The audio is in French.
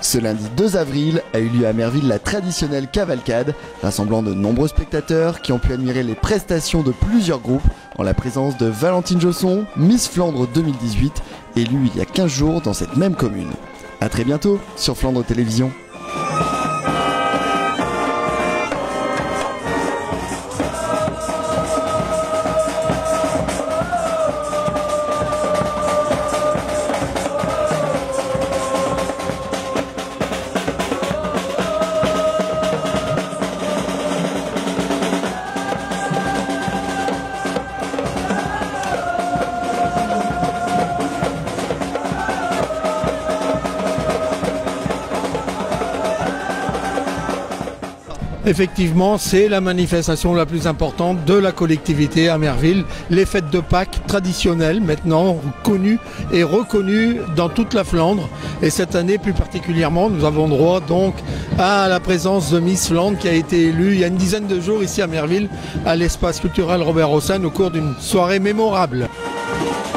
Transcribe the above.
Ce lundi 2 avril a eu lieu à Merville la traditionnelle cavalcade, rassemblant de nombreux spectateurs qui ont pu admirer les prestations de plusieurs groupes en la présence de Valentine Josson, Miss Flandre 2018, élue il y a 15 jours dans cette même commune. A très bientôt sur Flandre Télévision. Effectivement, c'est la manifestation la plus importante de la collectivité à Merville. Les fêtes de Pâques traditionnelles, maintenant connues et reconnues dans toute la Flandre. Et cette année, plus particulièrement, nous avons droit donc à la présence de Miss Flandre qui a été élue il y a une dizaine de jours ici à Merville, à l'espace culturel Robert Hossein, au cours d'une soirée mémorable.